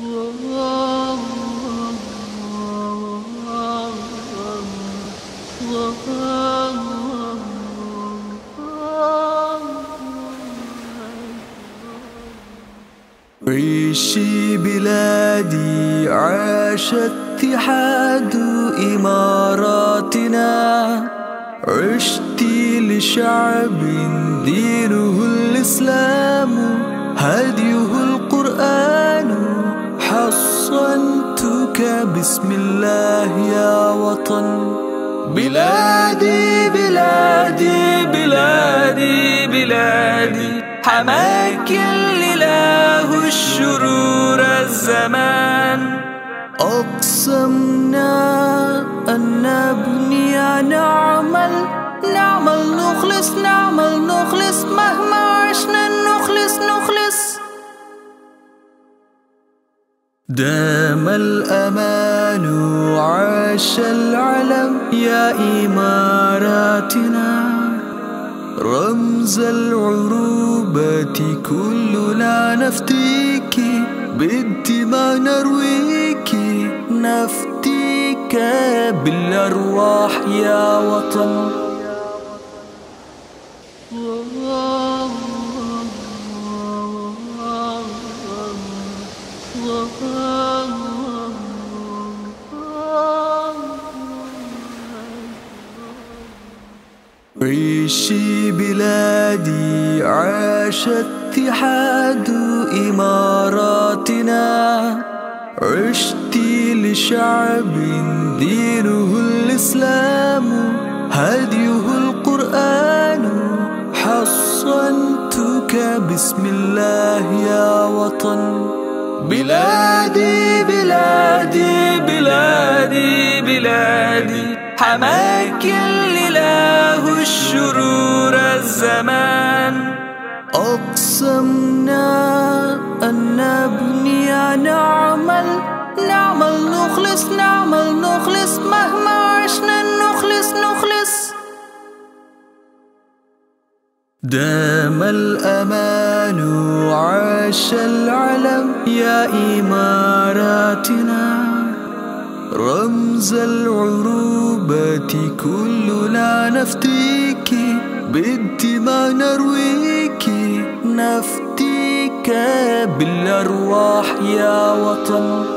عيشي بلادي، عاش اتحاد إماراتنا. عشتي لشعب دينه الإسلام، هديه القرآن. حصنتك بسم الله يا وطن. بلادي بلادي بلادي بلادي، حماك الإله الشرور الزمان. أقسمنا أن نبني، نعمل نخلص مهما عشنا نخلص. دام الأمان وعاش العلم يا إماراتنا. رمز العروبة كلنا نفتيك، بالدماء نرويك، نفتيك بالأرواح يا وطن. عيشي بلادي، عاش اتحاد إماراتنا. عشتي لشعب دينه الإسلام، هديه القرآن. حصنتك بسم الله يا وطن. بلادي بلادي بلادي بلادي، حماك الإله الشرور الزمان. أقسمنا أن نبني، نعمل نخلص مهما عشنا نخلص. دام الأمان وعاش العلم يا إماراتنا. رمز العروبة كلنا نفتيك، بالدماء نرويك، نفتيك بالأرواح يا وطن.